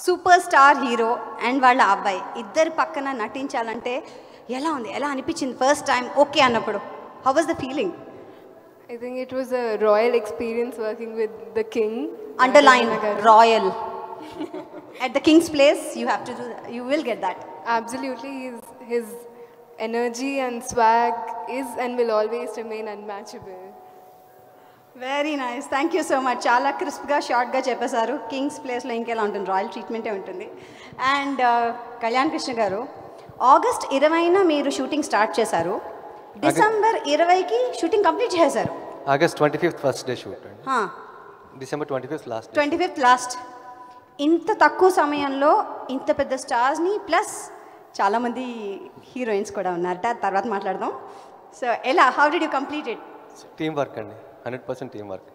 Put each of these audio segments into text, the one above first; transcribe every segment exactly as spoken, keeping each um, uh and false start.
Super star hero and వాళ్ళ అబ్బాయి ఇద్దరు పక్కన నటించాలంటే ఎలా ఉంది, ఎలా అనిపించింది ఫస్ట్ టైం ఓకే అన్నప్పుడు? How was the feeling? I think it was a royal experience working with the king. Underline royal. At the king's place, you have to do that. You will get that. Absolutely, his, his energy and swag is and will always remain unmatchable. Very nice, thank you so much. చాలా క్రిస్ప్గా షార్ట్గా చెప్పేశారు. Kings ప్లేస్లో ఇంకెలా ఉంటుంది, royal ట్రీట్మెంటే ఉంటుంది. And Kalyan Krishna గారు, August ఇరవైన మీరు షూటింగ్ స్టార్ట్ చేశారు, డిసెంబర్ ఇరవైకి షూటింగ్ కంప్లీట్ చేశారు. August twenty fifth first day shoot, December twenty fifth last twenty fifth last. ఇంత తక్కువ సమయంలో ఇంత పెద్ద స్టార్స్ని ప్లస్ చాలామంది హీరోయిన్స్ కూడా ఉన్నారు, తర్వాత మాట్లాడదాం. సో ఎలా, how did you complete it? Team work అండి, హండ్రెడ్ పర్సెంట్ టీమ్ వర్క్.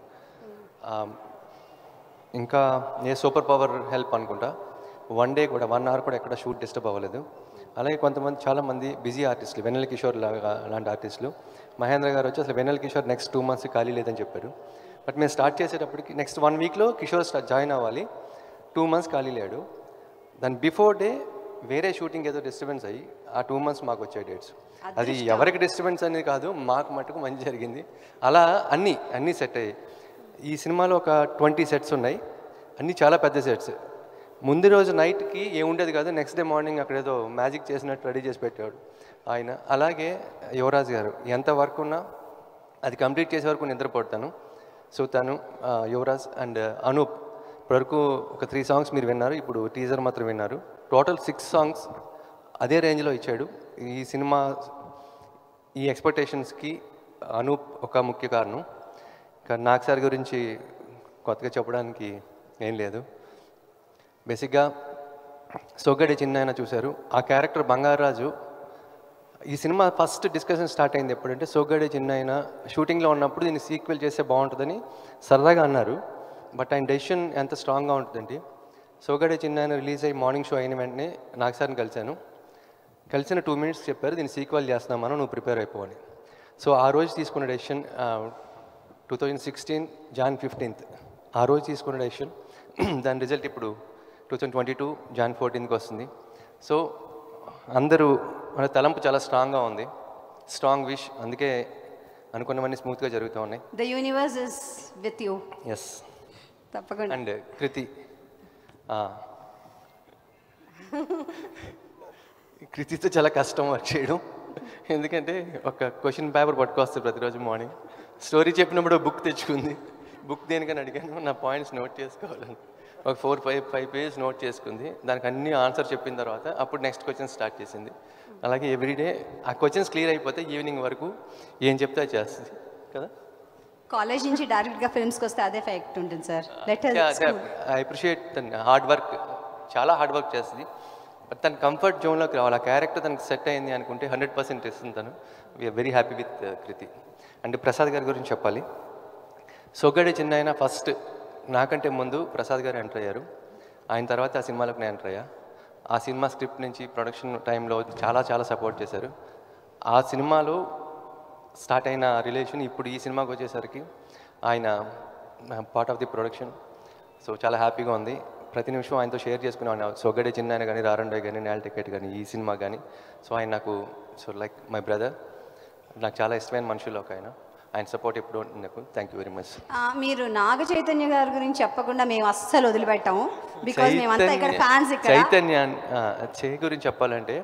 ఇంకా ఏ సూపర్ పవర్ హెల్ప్ అనుకుంటా, వన్ డే కూడా వన్ అవర్ కూడా ఎక్కడ షూట్ డిస్టర్బ్ అవ్వలేదు. అలాగే కొంతమంది చాలామంది బిజీ ఆర్టిస్టులు, వెన్నెల కిషోర్ లాగా లాంటి ఆర్టిస్టులు, మహేంద్ర గారు వచ్చి అసలు Vennela Kishore next two months ఖాళీ లేదని చెప్పారు. బట్ మేము స్టార్ట్ చేసేటప్పటికి నెక్స్ట్ వన్ వీక్లో కిషోర్ స్టార్ట్ జాయిన్ అవ్వాలి, టూ మంత్స్ ఖాళీ లేడు. దాని బిఫోర్ డే వేరే షూటింగ్ ఏదో డిస్టర్బెన్స్ అయ్యి ఆ టూ మంత్స్ మాకు వచ్చే డేట్స్. అది ఎవరికి డిస్టర్బెన్స్ అనేది కాదు, మాకు మటుకు మంచి జరిగింది. అలా అన్నీ అన్నీ సెట్ అయ్యాయి. ఈ సినిమాలో ఒక ట్వంటీ సెట్స్ ఉన్నాయి, అన్నీ చాలా పెద్ద సెట్స్. ముందు రోజు నైట్కి ఏముండేది కాదు, నెక్స్ట్ డే మార్నింగ్ అక్కడ ఏదో మ్యాజిక్ చేసినట్టు రెడీ చేసి పెట్టాడు ఆయన. అలాగే యువరాజ్ గారు ఎంత వర్క్ ఉన్నా అది కంప్లీట్ చేసే వరకు నిద్రపోతాను. సో తను యువరాజ్ అండ్ అనూప్ ఇప్పటివరకు ఒక త్రీ సాంగ్స్ మీరు విన్నారు, ఇప్పుడు టీజర్ మాత్రం విన్నారు. టోటల్ సిక్స్ సాంగ్స్ అదే రేంజ్లో ఇచ్చాడు. ఈ సినిమా ఈ ఎక్స్పెక్టేషన్స్కి అనూప్ ఒక ముఖ్య కారణం. ఇంకా నాగ్ సార్ గురించి కొత్తగా చెప్పడానికి ఏం లేదు. బేసిక్గా సొగ్గడి చిన్నాయన చూశారు, ఆ క్యారెక్టర్ బంగారాజు. ఈ సినిమా ఫస్ట్ డిస్కషన్ స్టార్ట్ అయింది ఎప్పుడంటే, సొగ్గడి చిన్నాయన షూటింగ్లో ఉన్నప్పుడు దీన్ని సీక్వెల్ చేస్తే బాగుంటుందని సరదాగా అన్నారు. బట్ ఆయన డెసిషన్ ఎంత స్ట్రాంగ్గా ఉంటుందండి. సొగ్గడి చిన్నాయన రిలీజ్ అయ్యి మార్నింగ్ షో అయిన వెంటనే నాగ్ సార్ని కలిశాను. కలిసిన టూ మినిట్స్ చెప్పారు, దీన్ని సీక్వెల్ చేస్తున్నామని, నువ్వు ప్రిపేర్ అయిపోవాలి. సో ఆ రోజు తీసుకున్న decision two thousand sixteen Jan fifteenth ఆ రోజు తీసుకున్న డెసిషన్. దాని రిజల్ట్ ఇప్పుడు two thousand twenty two Jan ఫోర్టీన్త్కి వస్తుంది. సో అందరూ మన తలంపు చాలా స్ట్రాంగ్గా ఉంది, స్ట్రాంగ్ విష్, అందుకే అనుకున్నవన్నీ స్మూత్గా జరుగుతూ ఉన్నాయి. The universe is with you. Yes, తప్పకుండా. అండ్ కృతి కృతితో చాలా కష్టం వర్క్ చేయడం, ఎందుకంటే ఒక క్వశ్చన్ పేపర్ పట్టుకొస్తుంది ప్రతిరోజు మార్నింగ్. స్టోరీ చెప్పినప్పుడు బుక్ తెచ్చుకుంది, బుక్ దేనికని అడిగాను, నా పాయింట్స్ నోట్ చేసుకోవాలని ఒక four five five pages note చేసుకుంది. దానికి అన్ని ఆన్సర్ చెప్పిన తర్వాత అప్పుడు నెక్స్ట్ క్వశ్చన్ స్టార్ట్ చేసింది. అలాగే ఎవ్రీడే ఆ క్వశ్చన్స్ క్లియర్ అయిపోతే ఈవినింగ్ వరకు ఏం చెప్తే అది చేస్తుంది కదా. కాలేజ్ నుంచి డైరెక్ట్గా ఫిల్మ్స్కి వస్తే అదే ఎఫెక్ట్ ఉంటుంది సార్. ఐ అప్రిషియేట్ తన హార్డ్ వర్క్, చాలా హార్డ్ వర్క్ చేస్తుంది. బట్ తన కంఫర్ట్ జోన్లోకి రావాలి, ఆ క్యారెక్టర్ తనకు సెట్ అయింది అనుకుంటే హండ్రెడ్ పర్సెంట్ ఇస్తుంది తను. We are very happy with Kriti. And Prasad గారి గురించి చెప్పాలి. సొగ్గడి చిన్నాయన ఫస్ట్ నాకంటే ముందు ప్రసాద్ గారు ఎంటర్ అయ్యారు, ఆయన తర్వాత ఆ సినిమాలోకి నేను ఎంటర్ అయ్యా. ఆ సినిమా స్క్రిప్ట్ నుంచి ప్రొడక్షన్ టైంలో చాలా చాలా సపోర్ట్ చేశారు. ఆ సినిమాలో స్టార్ట్ అయిన రిలేషన్ ఇప్పుడు ఈ సినిమాకి వచ్చేసరికి ఆయన part of the production. So చాలా హ్యాపీగా ఉంది. ప్రతి నిమిషం ఆయనతో షేర్ చేసుకునేవాడిని, సొగ్గడి చిన్నాయన కానీ, రారండోయ్ కానీ, నేల టికెట్ కానీ, ఈ సినిమా కానీ. సో ఆయన నాకు సో లైక్ మై బ్రదర్, నాకు చాలా ఇష్టమైన మనుషుల్లో ఒక ఆయన. ఆయన సపోర్ట్ ఎప్పుడు నాకు. Thank you very much. మీరు నాగ చైతన్య గారి గురించి చెప్పకుండా మేము అస్సలు వదిలిపెట్టాము, బికాజ్ మేమంతా ఇక్కడ ఫ్యాన్స్. ఇక్కడ చైతన్య చే గురించి చెప్పాలంటే,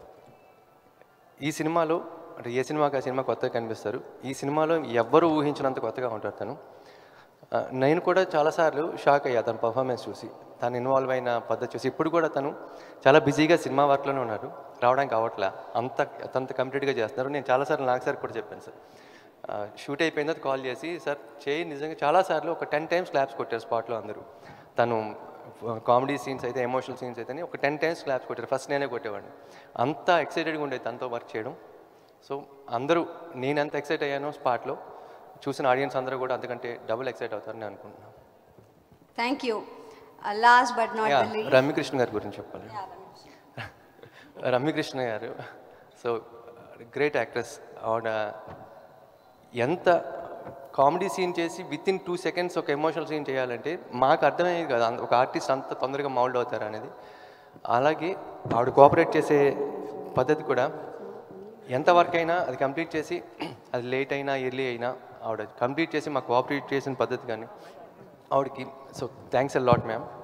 ఈ సినిమాలో అంటే ఏ సినిమాకి ఆ సినిమా కొత్తగా కనిపిస్తారు. ఈ సినిమాలో ఎవ్వరూ ఊహించినంత కొత్తగా ఉంటారు తను. నేను కూడా చాలాసార్లు షాక్ అయ్యా తన పర్ఫార్మెన్స్ చూసి, తను ఇన్వాల్వ్ అయిన పద్ధతి చూసి. ఇప్పుడు కూడా తను చాలా బిజీగా సినిమా వర్క్లోనే ఉన్నారు, రావడానికి అవ్వట్లే, అంత అంత కంప్లీట్గా చేస్తున్నారు. నేను చాలాసార్లు నాకు సార్ కూడా చెప్పాను, సార్ షూట్ అయిపోయిన తర్వాత కాల్ చేసి, సార్ చేయి నిజంగా చాలాసార్లు ఒక టెన్ టైమ్స్ క్లాప్స్ కొట్టారు స్పాట్లో అందరూ. తను కామెడీ సీన్స్ అయితే, ఎమోషనల్ సీన్స్ అయితే ఒక టెన్ టైమ్స్ క్లాప్స్ కొట్టారు. ఫస్ట్ నేనే కొట్టేవాడిని, అంత ఎక్సైటెడ్గా ఉండేది తనతో వర్క్ చేయడం. సో అందరూ నేను ఎంత ఎక్సైట్ అయ్యానో స్పాట్లో, చూసిన ఆడియన్స్ అందరూ కూడా అంతకంటే డబుల్ ఎక్సైట్ అవుతారని అనుకుంటున్నాను. Thank you. Last but not least, Ramya Krishna గారి గురించి చెప్పాలి. రమ్యకృష్ణ గారు సో గ్రేట్ యాక్ట్రెస్. ఆవిడ ఎంత కామెడీ సీన్ చేసి విత్ ఇన్ టూ సెకండ్స్ ఒక ఎమోషనల్ సీన్ చేయాలంటే మాకు అర్థమయ్యేది కదా ఒక ఆర్టిస్ట్ అంత తొందరగా మౌల్డ్ అవుతారు అనేది. అలాగే ఆవిడ కోఆపరేట్ చేసే పద్ధతి కూడా ఎంత వర్క్ అయినా అది కంప్లీట్ చేసి అది లేట్ అయినా ఎర్లీ అయినా ఆవిడ కంప్లీట్ చేసి మాకు కోఆపరేట్ చేసిన పద్ధతి కానీ ఆవిడకి so thanks a lot ma'am.